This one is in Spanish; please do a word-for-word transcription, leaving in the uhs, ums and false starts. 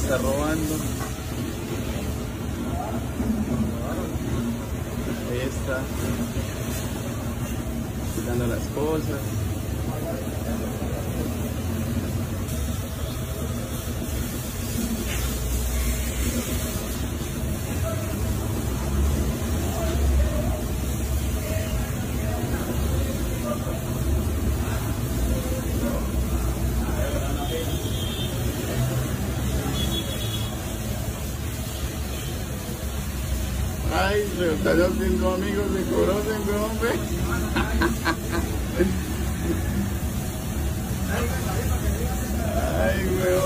está robando. Ahí está. Quitando las cosas. Ay, pero están haciendo amigos, se conocen, hombre. Ay, weón.